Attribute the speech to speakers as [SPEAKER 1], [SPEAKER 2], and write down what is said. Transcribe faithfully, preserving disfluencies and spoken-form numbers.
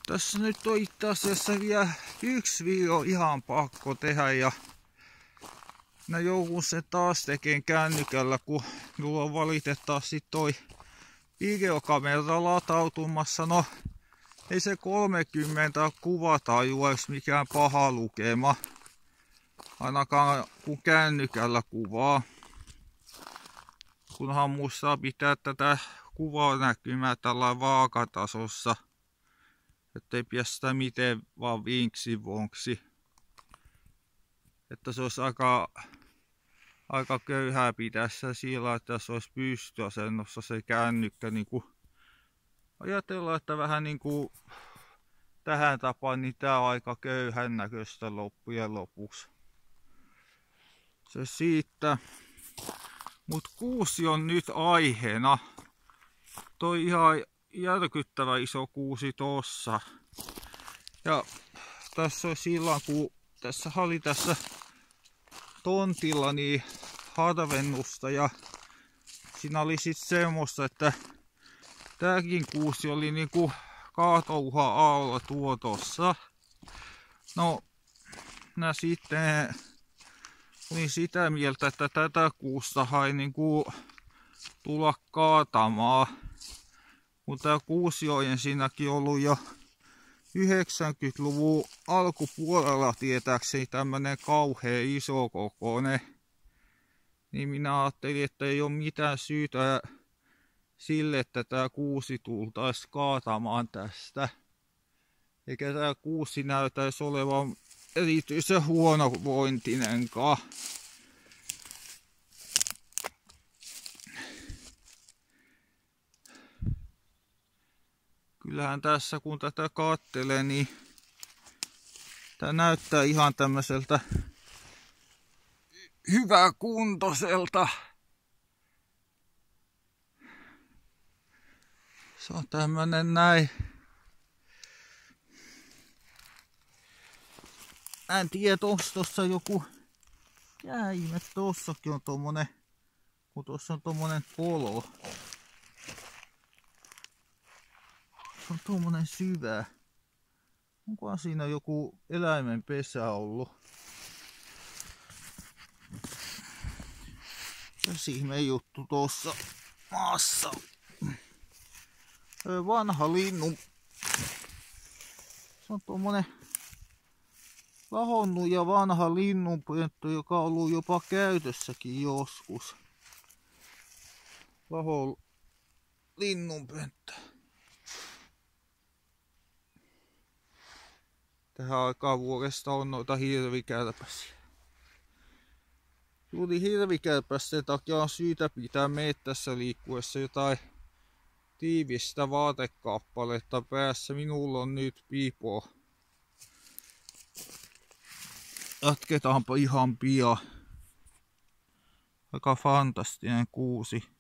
[SPEAKER 1] Tässä nyt on itse asiassa vielä yksi video ihan pakko tehdä ja mä joudun sen taas tekemään kännykällä, kun mulla on valitettavasti toi videokamera latautumassa. No ei se kolmekymmentä kuvatajua olisi mikään paha lukema, ainakaan kun kännykällä kuvaa. Kunhan muistaa pitää tätä kuvanäkymää tällä vaakatasossa, ettei pidä sitä miten vaan vinksi vonksi. Että se olisi aika, aika köyhää pitää sitä sillä, että se olisi pystyasennossa se kännykkä. Niin kuin ajatellaan, että vähän niin kuin tähän tapaan, niin tää on aika köyhän näköistä loppujen lopuksi. Se siitä. Mut kuusi on nyt aiheena. Toi ihan järkyttävä iso kuusi tossa. Ja tässä on silloin, kun tässä oli tässä tontilla niin harvennusta ja siinä oli sitten semmoista, että tääkin kuusi oli niinku kaatouhan alla tuo tossa. No, mä sitten olin sitä mieltä, että tätä kuusta ei niinku tulla kaatamaan. Mutta tää kuusi on ensinnäkin ollut jo yhdeksänkymmentäluvun alkupuolella tietääkseni tämmönen kauhean iso kokoinen. Niin minä ajattelin, että ei ole mitään syytä sille, että tää kuusi tultaisi kaatamaan tästä. Eikä tää kuusi näytäisi olevan erityisen huonovointinenkaan. Kyllähän tässä kun tätä kattelee, niin tää näyttää ihan tämmöiseltä hyväkuntoiselta. Se on tämmönen näin. Mä en tiedä, onko tossa joku käime. Tossakin on tommonen, kun tossa on tommonen kolo. Se on tommonen syvä. Onkohan siinä joku eläimen pesä ollut? Mikäs ihme juttu tossa maassa? Vanha linnu. Se on tommonen lahonnut ja vanha linnunpönttö, joka on ollut jopa käytössäkin joskus. Laho linnunpönttö. Tähän aikaan vuodesta on noita hirvikärpäsiä. Juuri hirvikärpästen takia on syytä pitää mettässä liikkuessa jotain tiivistä vaatekappaletta päässä. Minulla on nyt pipo. Jatketaanpa ihan pian. Aika fantastinen kuusi.